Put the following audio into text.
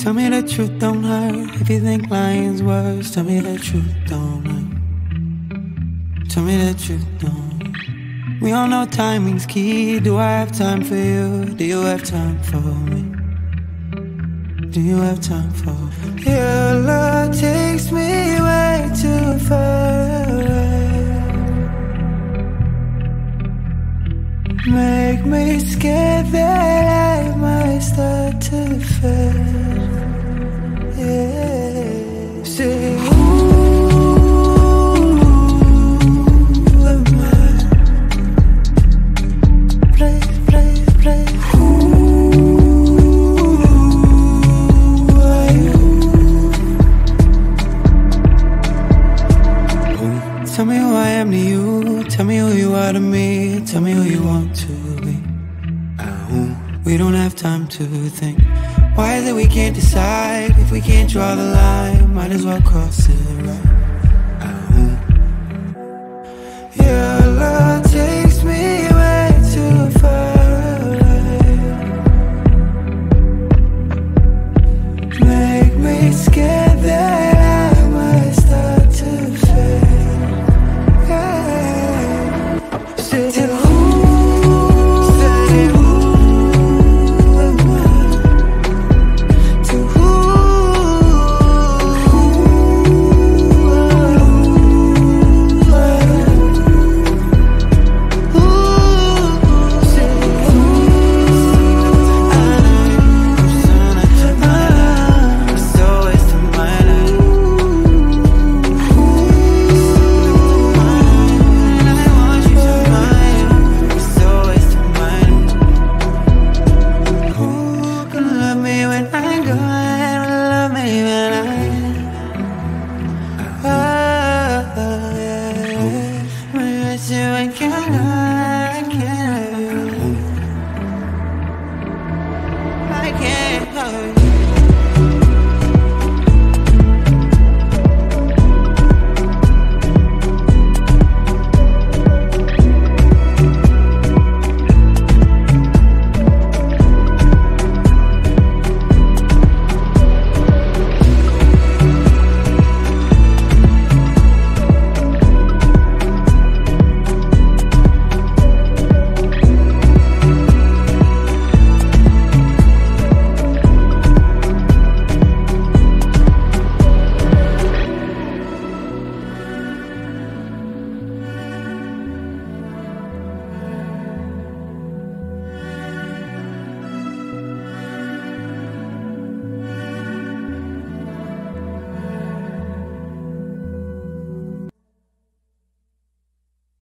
Tell me the truth don't hurt. If you think lying's worse, tell me the truth don't hurt. Tell me the truth don't. We all know timing's key. Do I have time for you? Do you have time for me? Do you have time for me? Your love takes me way too far away. Make me scared that I might start to fade. Yeah. Say, tell me who I am to you. Tell me who you are to me. Tell me who you want to be. We don't have time to think. Why is it we can't decide? If we can't draw the line, might as well cross it.